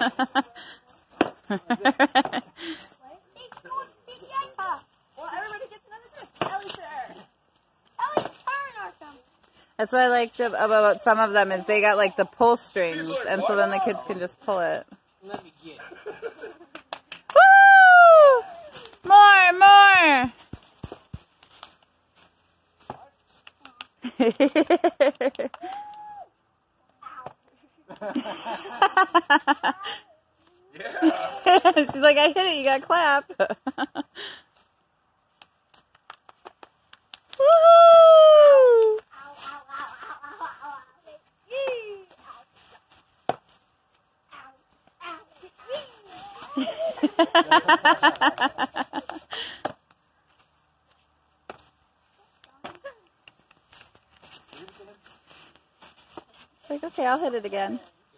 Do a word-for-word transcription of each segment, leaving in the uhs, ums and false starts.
That's what I liked about some of them is they got like the pull strings, and so then the kids can just pull it. Let me get it. Woo! More, more! Yeah. She's like, I hit it, you gotta clap. Woo! Like, okay, I'll hit it again.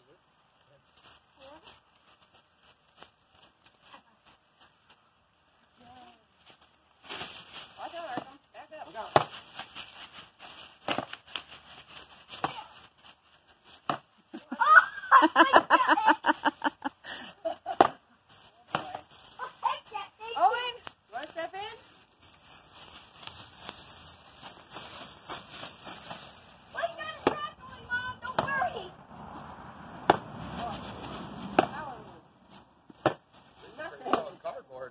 Owen, you want to step in? Well, you got a strap going, Mom. Don't worry. Cardboard.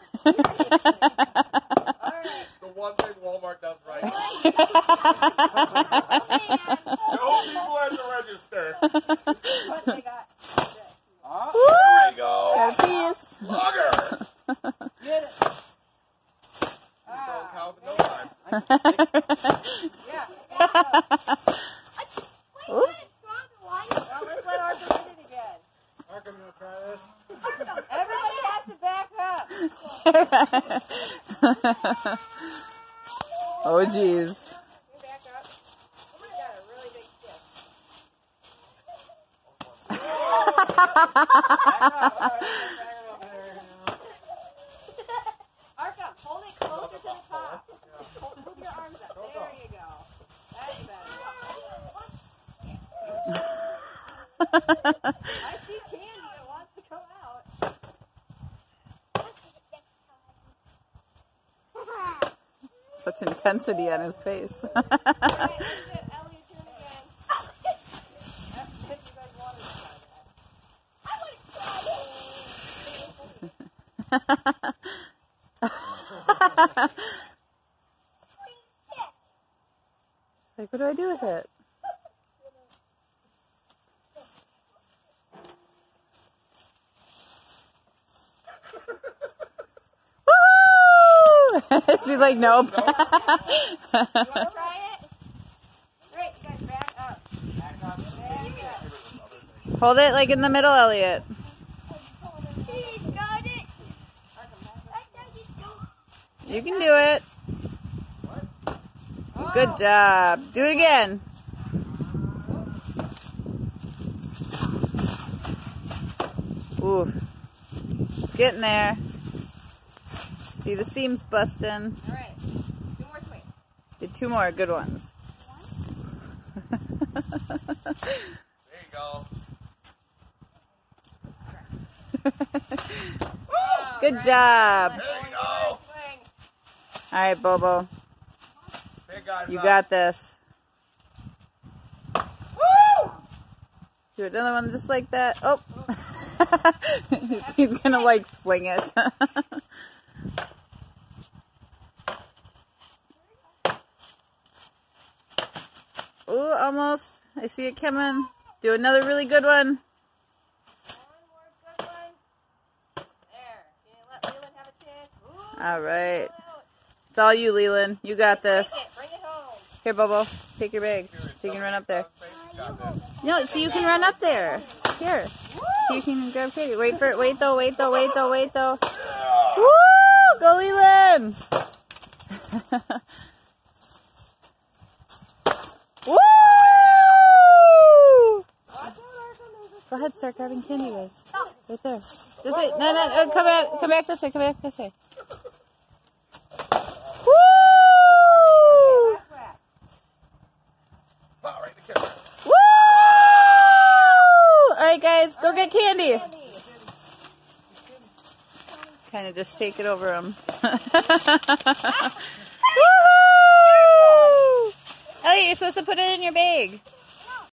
All right. The one thing Walmart does right. No people at the register. What they got? Ah, there we go. Got a piece. Slugger. Get it. Throwing cows in no time. Yeah. Ooh. Well, let's let Arkham hit it again. Arkham, you want to try this? Everybody has to back up. Oh, geez. You back up. Somebody got a really big stick. Arkham, hold it closer to the top. Hold, move your arms up. There you go. That's better. I see candy that wants to come out. Such intensity on his face. All right, let's get Elliot to him again. That's if you guys wanted to try that. I want to try it. Like, what do I do with it? Woo! She's like, nope. You want to try it? Great, you guys back up. Back up. There you go. Hold it like in the middle, Elliot. He's got it. You can do it. Good job. Do it again. Ooh. Getting there. See the seams busting. All right. Two more swings. Did two more good ones. There you go. Good job. There you go. Swing. All right, Bobo. Big guys You up. got this. Woo! Do another one just like that. Oh. He's gonna like fling it. Ooh, almost. I see it coming. Do another really good one. One more good one. There. Can you let Leland have a chance? Ooh, All right. pull out. It's all you, Leland. You got this. Bring it. Bring it home. Here, Bobo. Take your bag so you can run up there. You got this. No, so you can run up there. Here. So you can grab Katie. Wait for it. Wait though. Wait though. Wait though. Wait though. Woo! Go, Leland! Woo! Go ahead, start grabbing candy, guys. Right there. Just wait. No, no, no. Come back. Come back this way. Come back this way. Woo! Last whack. Oh, right in the camera. Woo! All right, guys, go get candy. Candy. kind of just shake it over him. Woohoo! Elliot, you're supposed to put it in your bag.